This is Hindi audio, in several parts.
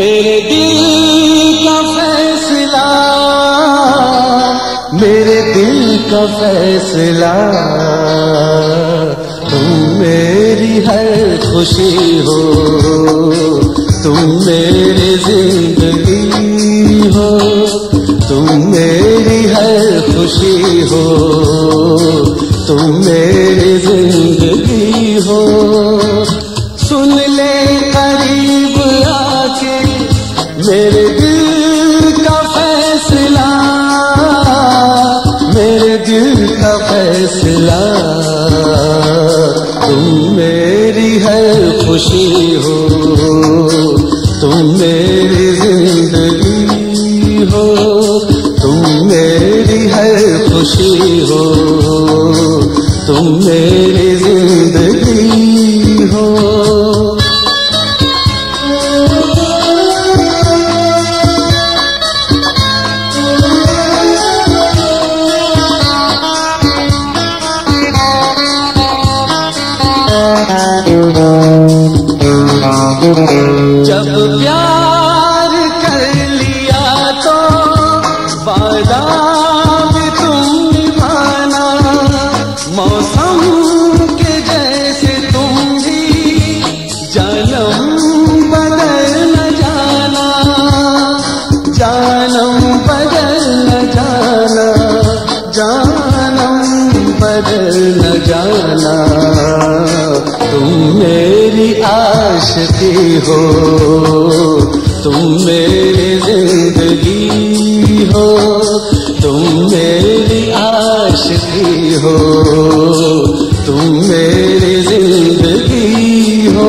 मेरे दिल का फैसला, मेरे दिल का फैसला, तुम मेरी हर खुशी हो, तुम मेरी जिंदगी हो, तुम मेरी हर खुशी हो, तुम मेरी जिंदगी हो। सुन ले करीब आके मेरे दिल का फैसला, मेरे दिल का फैसला, तुम मेरी हर खुशी हो, तुम मेरी जिंदगी हो, तुम मेरी हर खुशी हो, तुम मेरी जिंदगी हो। जब प्यार कर लिया तो वादा भी तुम निभाना, मौसम के जैसे तुम भी जानम बदल न जाना, जानम बदल न जाना, जानम बदल न जाना। तुम मेरी आशिकी हो, तुम मेरी जिंदगी हो, तुम मेरी आशिकी हो, तुम मेरी जिंदगी हो।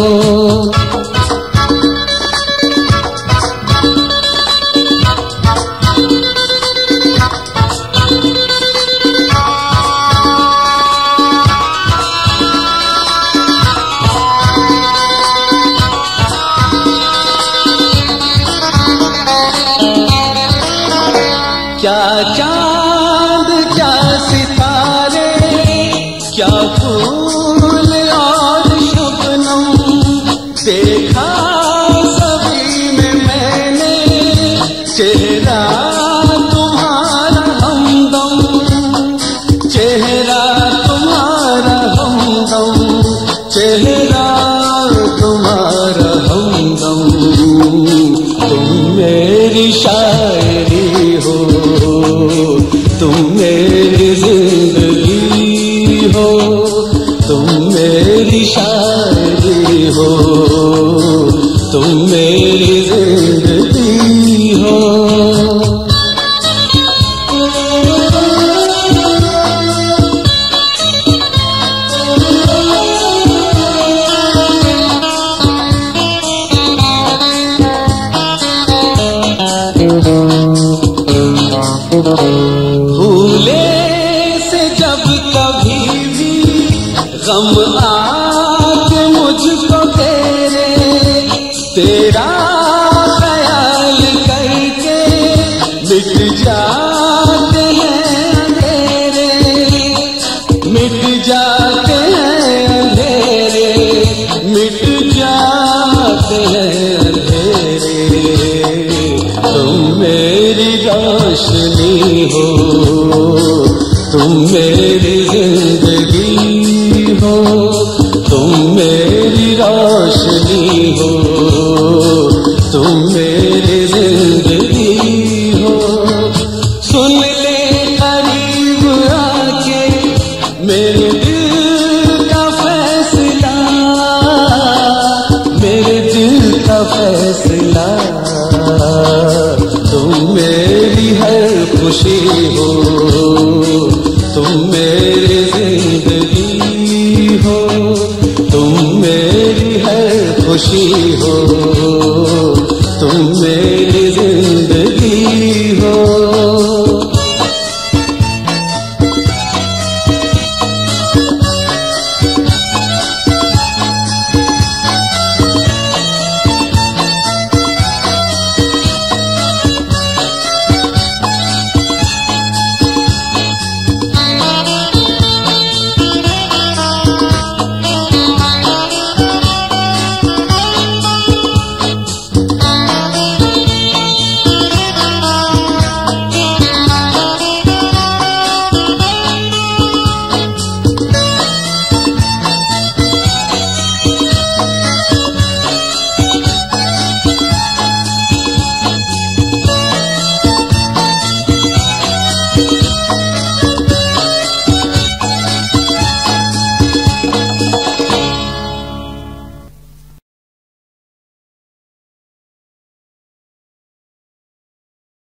क्या चांद क्या सितारे, क्या फूल और शबनम, देखा सभी में मैंने चेहरा तुम्हारा हमदम, चेहरा तुम्हारा हमदम, चेहरा तुम्हारा हमदम। तुम मेरी शायरी हो, तुम मेरी जिंदगी हो, तुम मेरी शायरी हो, तुम मेरी जिंदगी हो। भूले से जब कभी भी गम आके मुझको तेरे, तेरा ख्याल करके मिट जाते हैं अंधेरे, मिट जाते हैं अंधेरे, मिट जाते हैं अंधेरे। तुम मेरी रोशनी हो, तुम मेरी जिंदगी हो, तुम मेरी रोशनी हो, तुम मेरी जिंदगी हो। सुन ले करीब आके मेरे दिल का फैसला, मेरे दिल का फैसला, तुम मेरी हर खुशी हो, तुम मेरी जिंदगी हो, तुम मेरी हर खुशी हो।